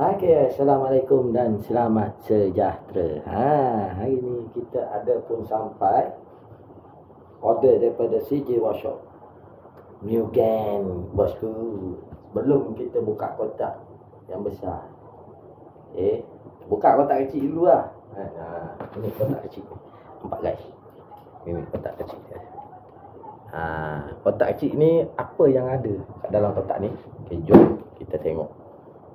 Okay, Assalamualaikum dan selamat sejahtera. Hari ni kita ada pun sampai order daripada CJ Workshop New Gang, bosku. Belum kita buka kotak yang besar. Buka kotak kecil dulu lah. Ini kotak kecil. Nampak guys? Ini kotak kecil. Kotak kecil ni apa yang ada kat dalam kotak ni? Okay, jom kita tengok.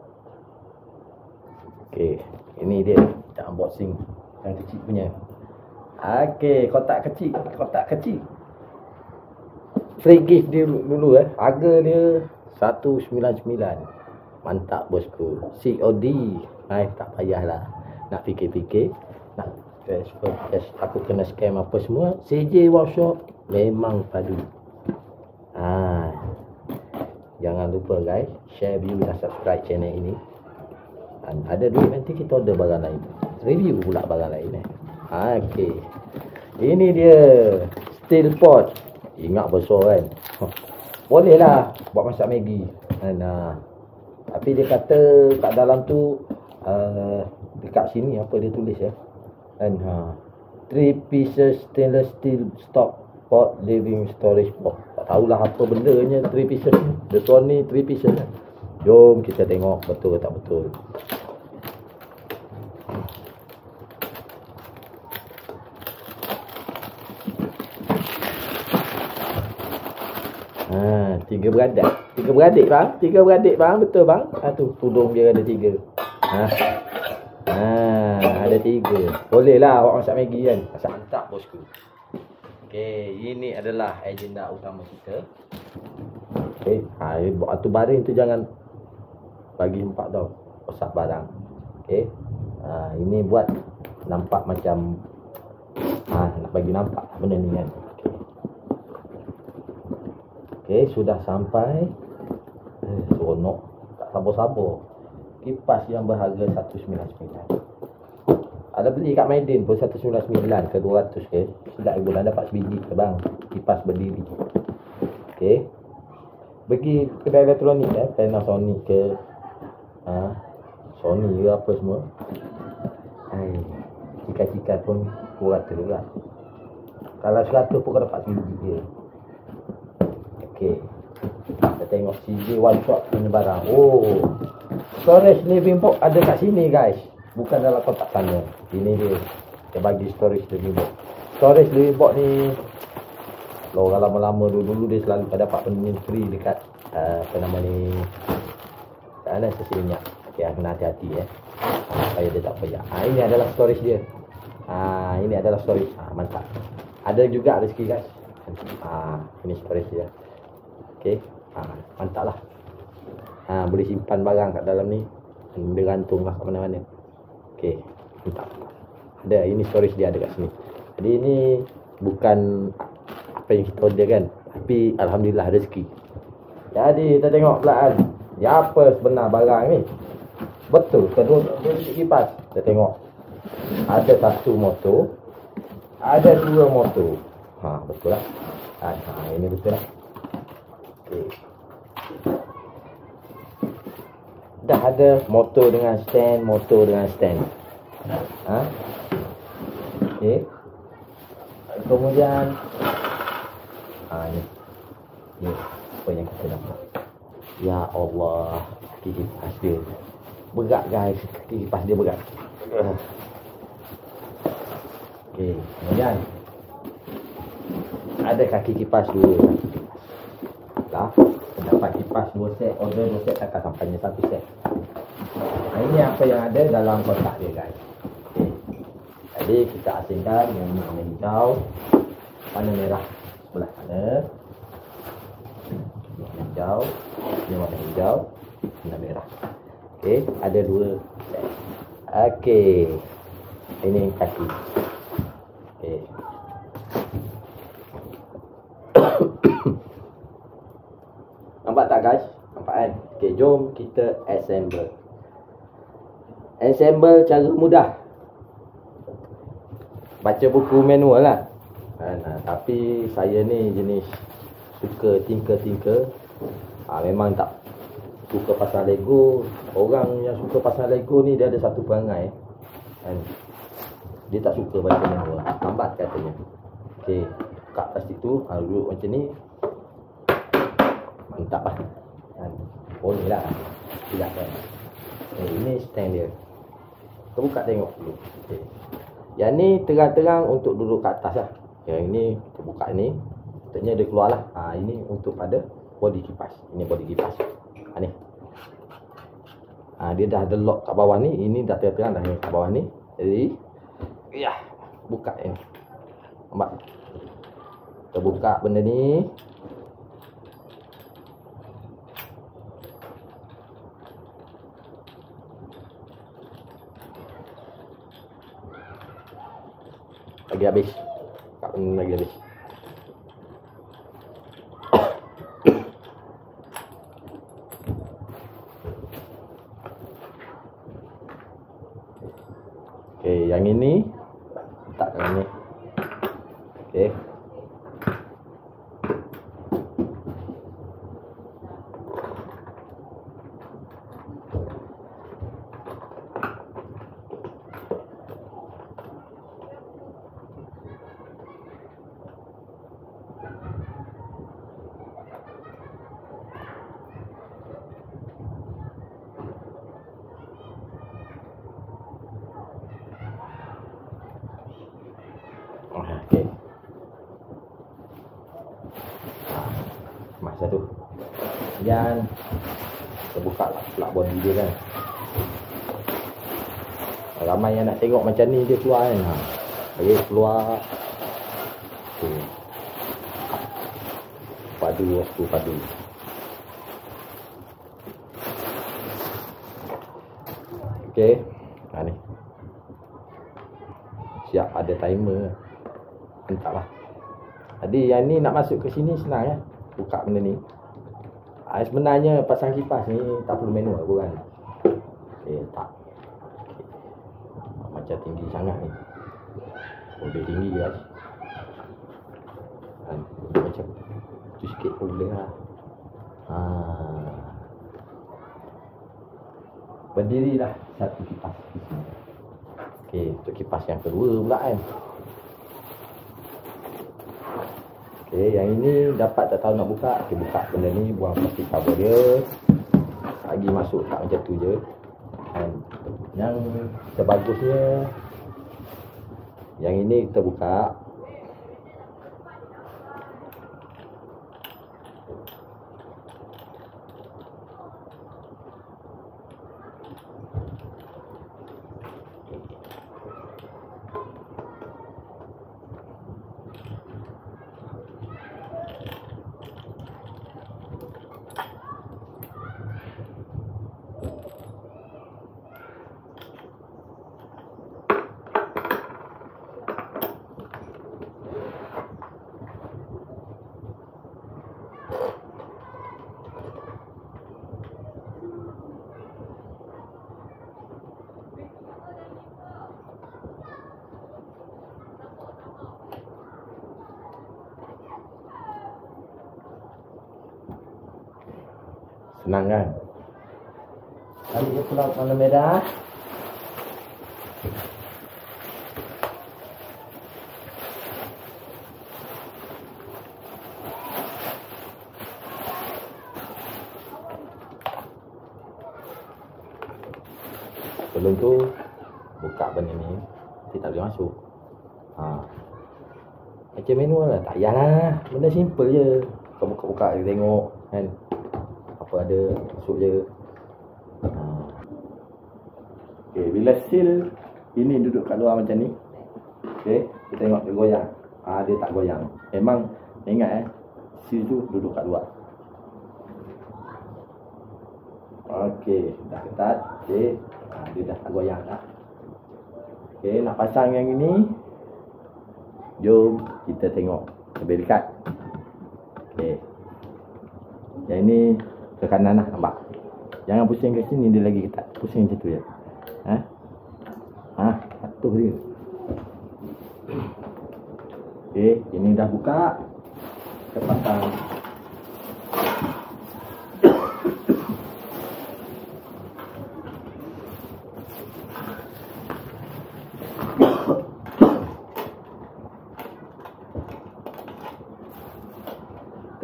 Okay, ini dia kita unboxing yang kecil punya. Okay, kotak kecil. Free gift dia dulu Harga dia 199. Mantap bosku. COD. Tak payahlah nak fikir-fikir, nak transfer cash, aku kena scam apa semua. CJ Workshop memang padu. Jangan lupa guys, share, view dan subscribe channel ini. Ada duit nanti kita order barang lain, review pula barang lain. Okay, ini dia steel pot. Ingat besar kan. Boleh lah buat masak Maggi. Tapi dia kata kat dalam tu dekat sini apa dia tulis 3 pieces stainless steel stock pot living storage pot. Tak tahulah apa bendanya 3 pieces ni. Dia tuan ni 3 pieces Jom kita tengok betul ke tak betul. Tiga beradik bang, betul bang. Tu tudung dia ada 3. Ada 3. Boleh lah awak masak Maggi kan. Masak mantap bosku. Okay, ini adalah agenda utama kita. Okay, tu baring tu jangan bagi 4 tau. Rosak barang. Okay, ini buat nampak macam nak bagi nampak benda ni kan. Okay, sudah sampai. Seronok. Tak sabar-sabar. Kipas yang berharga 199. Ada beli kat Maiden pun 199 ke 200 ke. Sedap bulan dapat sebiji ke bang. Kipas berdiri. Okay, pergi kedai elektronik Panasonic ke Sony ke apa semua. Cikai-cikai pun 200 lah. Kalau 100 pun kau dapat sebiji je. Okay, kita tengok CJ Workshop punya barang. Storage living box ada kat sini guys, bukan dalam kotak sana. Ini dia, dia bagi storage living box. Storage living box ni orang lama-lama dulu dia selalu dapat benda free dekat apa nama ni, ada stesen minyak. Okay, kena hati-hati supaya dia tak payah. Ini adalah storage dia. Ini adalah storage. Mantap. Ada juga rezeki guys. Ini storage dia. Okay, mantap lah. Boleh simpan barang kat dalam ni. Dia gantung lah kat mana-mana. Okay, mantap. Ada, ini storage dia ada kat sini. Jadi ini bukan apa yang kita order kan, tapi alhamdulillah rezeki. Jadi kita tengok belaan. Ya apa sebenar barang ni? Betul, kedua kipas. Kita tengok. Ada 1 motor. Ada 2 motor. Betul lah. Ini betul lah. Okay. Dah ada motor dengan stand, Okay. Kemudian ni apa yang kita dapat. Ya Allah, kaki kipas dia berat guys, kaki kipas dia berat. Okay, kemudian ada kaki kipas 2. Dapat kipas 2 set, order 2 set, takkan sampainya 1 set. Ini apa yang ada dalam kotak dia guys. Okay. Jadi kita asingkan yang ni warna hijau, warna merah sebelah sana. Warna hijau, ini warna hijau, warna merah. Okay, ada 2 set. Okay, ini kaki. Okay. Nampak tak guys? Nampak kan? Okay, jom kita assemble. Assemble cara mudah. Baca buku manual lah. Tapi saya ni jenis suka tinker. Memang tak suka pasang Lego, orang yang suka pasang Lego ni dia ada satu perangai kan. Dia tak suka baca manual, lambat katanya. Okey, buka plastik tu, duduk macam ni. Mantap lah kan. Oh ni lah, tidak kan. Ini stand dia. Kita buka tengok dulu. Okay. Yang ni terang-terang untuk duduk kat atas lah. Yang ini kita buka ni, katanya dia keluar lah. Ini untuk pada body kipas. Ini body kipas. Ni. Dia dah ada lock kat bawah ni. Ini dah terang-terang dah kat bawah ni. Jadi, buka ni. Nampak? Kita buka benda ni. Lagi habis. Tak pun lagi habis. Okey, yang ini letakkan ni. Okey. Okey. Mas satu. Dan kita buka lah plug body dia kan. Ramai yang nak tengok macam ni dia keluar kan. Bagi keluar. Okey. Padu waktu padu. Okey. Ni. Siap ada timer. Entahlah. Jadi yang ni nak masuk ke sini senang ya. Buka benda ni. Sebenarnya pasang kipas ni tak perlu manual pun kan. Tak. Macam tinggi sangat ni. Lebih tinggi guys. Macam tu sikit pun boleh lah. Berdirilah satu kipas di sini. Okey, untuk kipas yang kedua pula kan. Okey, yang ini dapat tak tahu nak buka. Kita buka benda ni, buang plastik cover dia. Lagi masuk tak macam tu je. Dan yang sebagusnya yang ini kita buka. Senang kan? Kali dia pulau warna merah. Sebelum tu buka benda ni, kita tak boleh masuk. Macam manual lah, tak payahlah. Benda simple je. Kau buka-buka dia tengok kan. Apa ada, masuk je. Okay, bila seal ini duduk kat luar macam ni. Okay, kita tengok dia goyang. Dia tak goyang. Memang ingat seal tu duduk kat luar. Okay, dah ketat. Okay, dia dah tak goyang dah. Okay, nak pasang yang ini. Jom kita tengok lebih dekat. Okay, yang ini ke kanan lah, nampak? Jangan pusing ke sini, dia lagi ketat. Pusing macam tu je. Patuh dia. Okey, ini dah buka. Kita pasang.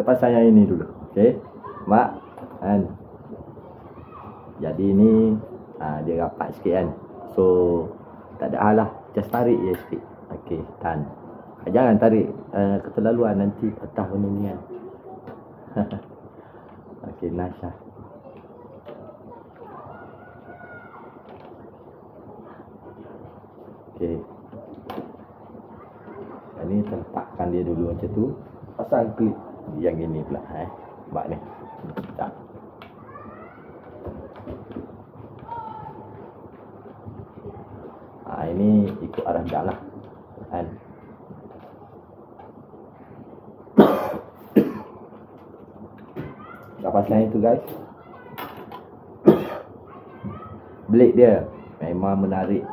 pasang yang ini dulu. Okey. Mak. Kan. Jadi ni dia rapat sikit kan. So tak ada hal lah. Just tarik je sikit. Okey, tahan. Jangan tarik keterlaluan, nanti patah benda ni kan. Okey, nice lah. Okey. Ini letakkan dia dulu macam tu. Pasang klip yang ini pula Buat ni. Tak. Ini ikut arah jam lah. Kan. Dah pasang itu guys. Blade dia memang menarik.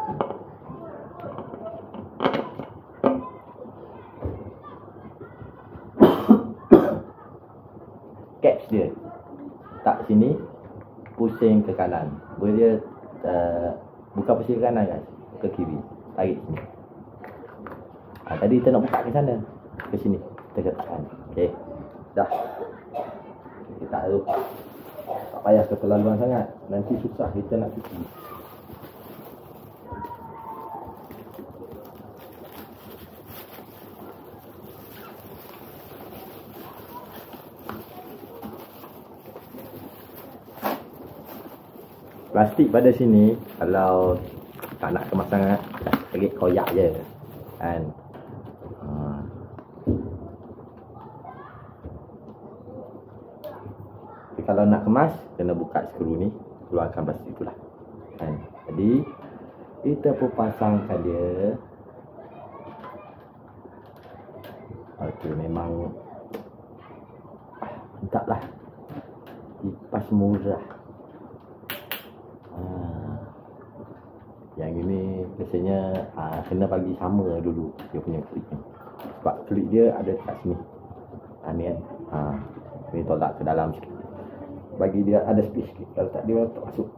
Caps dia tak sini, pusing ke kanan. Boleh dia buka pusing ke kanan guys, ke kiri, tarik sini. Tadi kita nak buka ke sana, ke sini kita tekan. Okey, dah. Kita taruh, tak payah keterlaluan sangat, nanti susah kita nak cuci. Plastik pada sini, kalau tak nak kemas sangat, dah terik koyak je kan. Tapi kalau nak kemas, kena buka skru ni, keluarkan plastik tu lah kan. Jadi kita pun pasangkan dia. Okey, memang mantap lah. Kipas murah. Yang ini biasanya kena bagi sama dulu dia punya klik ni. Sebab klik dia ada kat sini. Ni kan. Ni tolak ke dalam sikit. Bagi dia ada space sikit. Kalau tak dia tak masuk.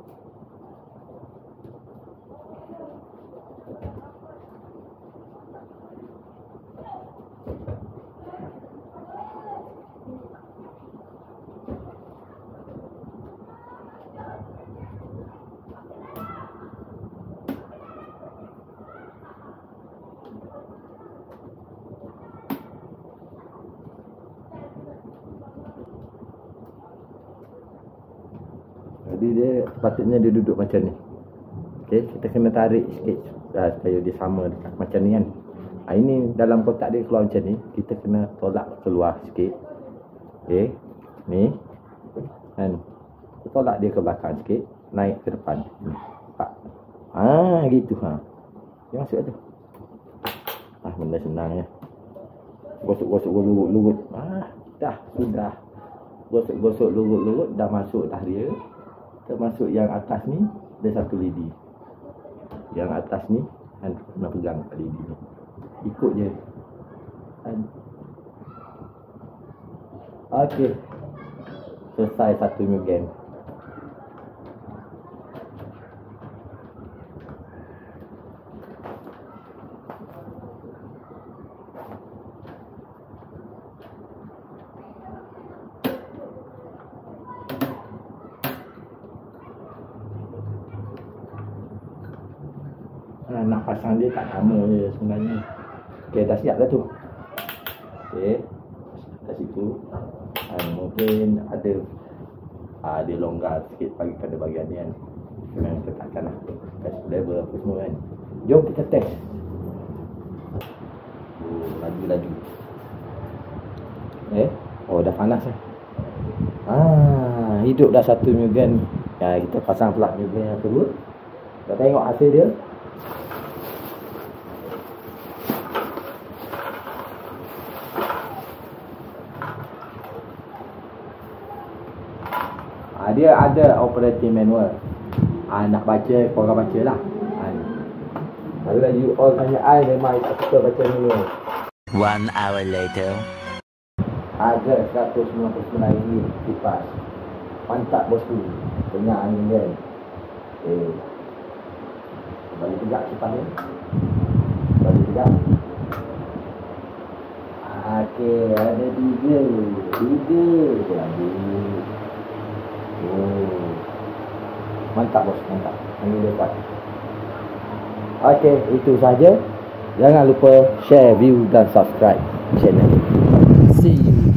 Jadi dia sepatutnya dia duduk macam ni. Okey, kita kena tarik sikit supaya dia sama dekat macam ni kan. Ini dalam kotak dia keluar macam ni, kita kena tolak keluar sikit. Okey, ni kan. Kita tolak dia ke belakang sikit, naik ke depan. Nampak? Gitu dia masuk tu. Benda senang ya. Gosok-gosok lurut-lurut. Dah, sudah. Gosok-gosok lurut-lurut dah masuk dah dia. Termasuk yang atas ni, ada satu lidi. Yang atas ni, kan, kena pegang lidi ni. Ikut je. Kan. Okey. Selesai satu mugen. Nak pasang dia tak lama je sebenarnya. Okey, dah siap dah tu. Okey, kat situ. Mungkin ada dia longgar sikit pada bahagian ni kan. Memang kita takkan lah test level apa semua kan. Jom kita test. Laju-laju. Dah panas lah. Hidup dah satu mugen. Kita pasang pula mugen yang kedua. Kita tengok hasil dia. Dia ada operating manual. Nak baca, korang baca lah. Kalau you all tanya I, memang tak suka baca manual. 1 hour later. Harga RM199 kipas. Mantap bosku. Tengah angin kan. Balik tegak kipas ni. Balik tegak. Okey, ada tiga. Oh. Mantap bos, mantap. Ini lepas. Okey, itu saja. Jangan lupa share, view dan subscribe channel. See you.